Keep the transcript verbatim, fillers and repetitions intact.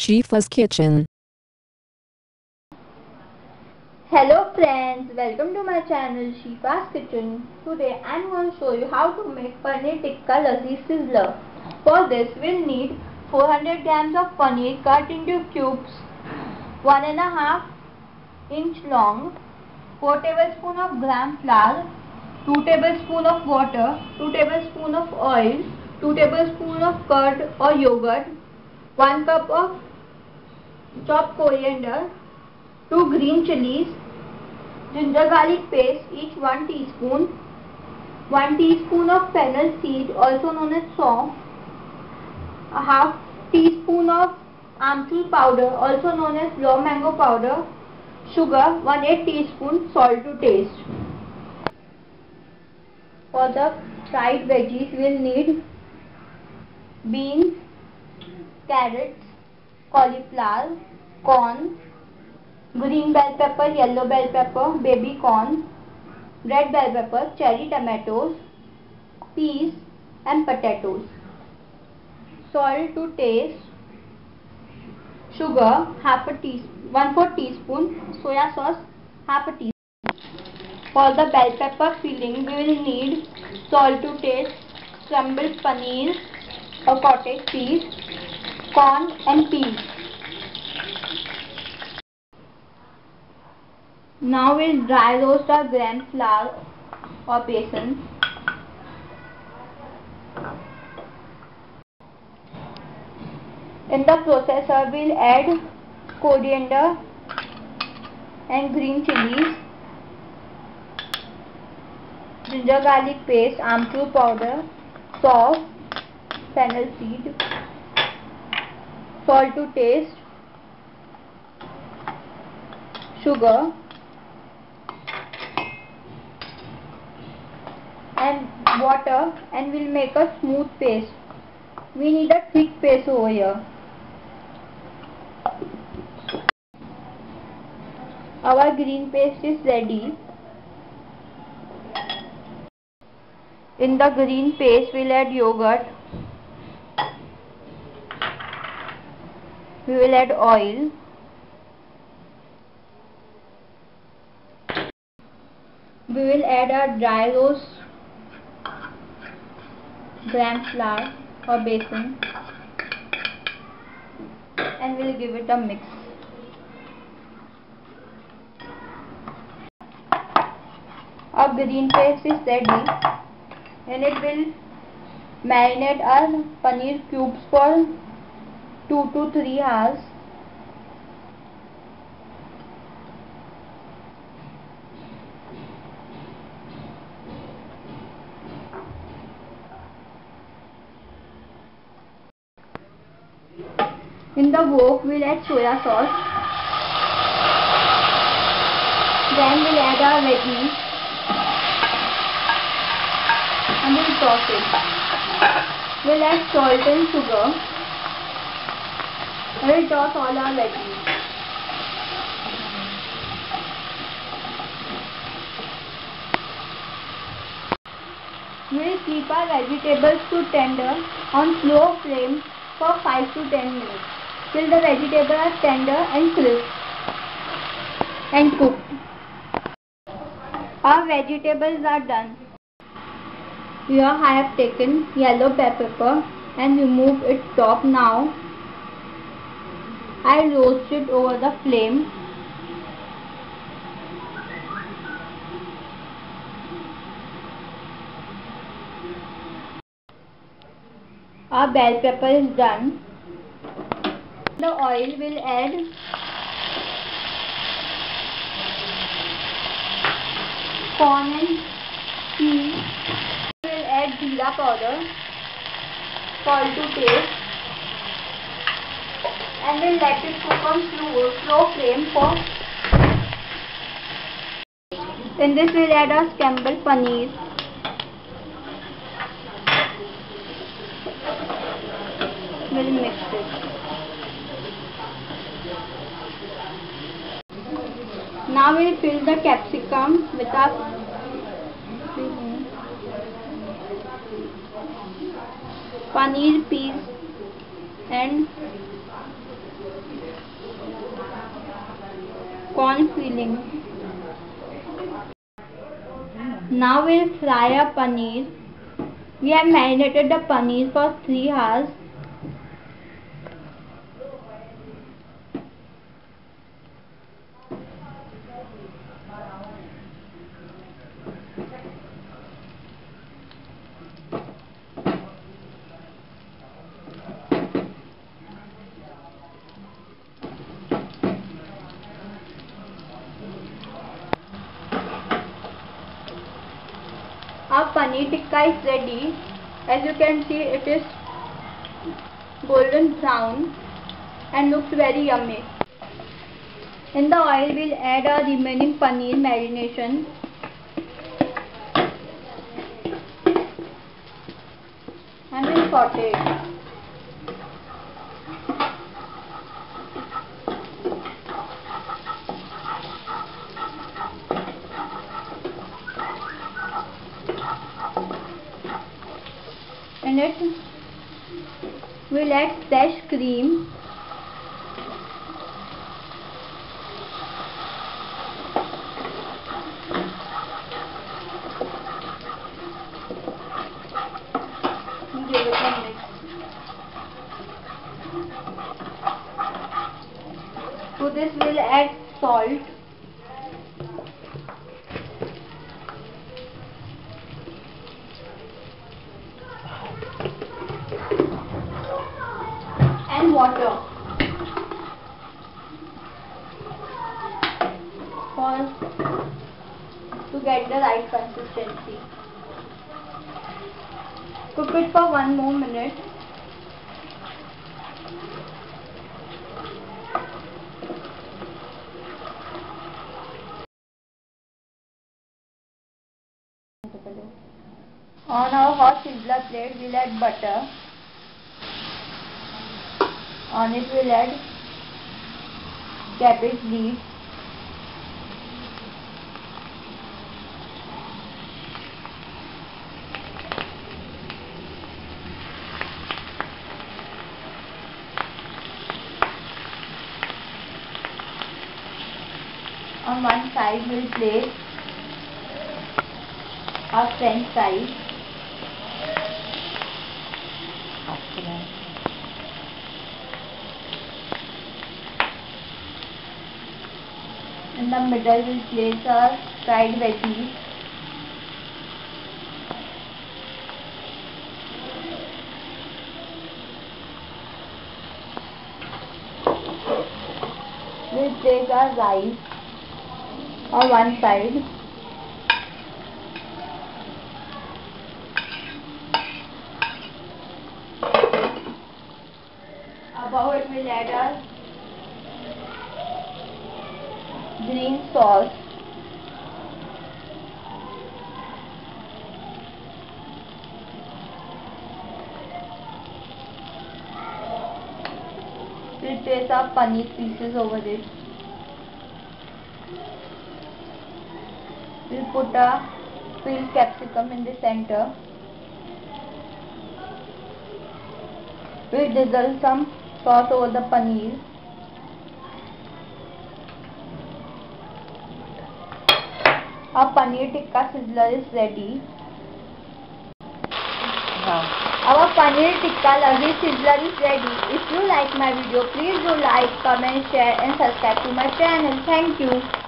Shifa's Kitchen. Hello friends, welcome to my channel Shifa's Kitchen. Today I am going to show you how to make paneer tikka lassi sizzler. For this we'll need four hundred grams of paneer cut into cubes, one and a half inch long, four tablespoons of gram flour, two tablespoons of water, two tablespoons of oil, two tablespoons of curd or yogurt, one cup of chopped coriander, two green chilies, ginger garlic paste each one teaspoon, one teaspoon of fennel seed also known as saw, a half teaspoon of amchur powder also known as raw mango powder, sugar one eighth teaspoon, salt to taste. For the fried veggies we will need beans, carrots, cauliflower, corn, green bell pepper, yellow bell pepper, baby corn, red bell pepper, cherry tomatoes, peas and potatoes. Salt to taste, sugar half a teaspoon, one fourth teaspoon, soya sauce half a teaspoon. For the bell pepper filling we will need salt to taste, scrambled paneer or cottage cheese, corn and peas. Now we'll dry roast our gram flour or besan. In the processor we'll add coriander and green chilies, ginger garlic paste, amchur powder, sauce, fennel seed, salt to taste, sugar and water, and we'll make a smooth paste. We need a thick paste over here. Our green paste is ready. In the green paste we'll add yogurt, we will add oil, we will add our dry roast gram flour or besan and we'll give it a mix. Our green paste is ready and it will marinate our paneer cubes for two to three hours. In the wok we'll add soya sauce, then we'll add our veggies and we'll toss it. We'll add salt and sugar and we'll toss all our veggies. We'll keep our vegetables to tender on slow flame for five to ten minutes till the vegetables are tender and crisp and cooked. Our vegetables are done. Here I have taken yellow bell pepper and removed its top. Now I roast it over the flame. Our bell pepper is done. The oil will add corn and peas. We'll add jeera powder, salt to taste, and we'll let it cook on slow, slow flame for. In this we'll add our scrambled paneer. We'll mix it. Now we'll fill the capsicum with our paneer, peas and corn filling. Now we'll fry a paneer. We have marinated the paneer for three hours. Our paneer tikka is ready. As you can see, it is golden brown and looks very yummy. In the oil, we'll add our remaining paneer marination. And we'll saute it. In it, we'll add fresh cream, give it a mix. To this, we'll add salt. And water for to get the right consistency. Cook it for one more minute. On our hot sizzler plate, we'll add butter. On it, we'll add cabbage leaves, on one side we'll place our french fries. In the middle, we'll place our fried veggies. We'll place our rice on one side. Above it, we'll add our green sauce. We'll place our paneer pieces over it. We'll put a peeled capsicum in the center. We'll drizzle some sauce over the paneer. Our paneer tikka sizzler is ready. Wow. Our paneer tikka lassi sizzler is ready. If you like my video, please do like, comment, share and subscribe to my channel. Thank you.